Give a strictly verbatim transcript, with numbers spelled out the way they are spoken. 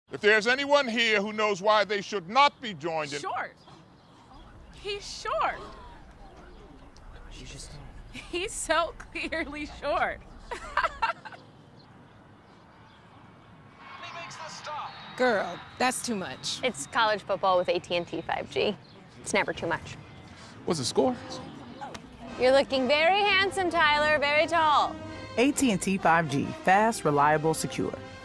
If there's anyone here who knows why they should not be joined in... Short. He's short. You just don't. He's so clearly short. Girl, that's too much. It's college football with A T and T five G. It's never too much. What's the score? You're looking very handsome, Tyler, very tall. A T and T five G, fast, reliable, secure.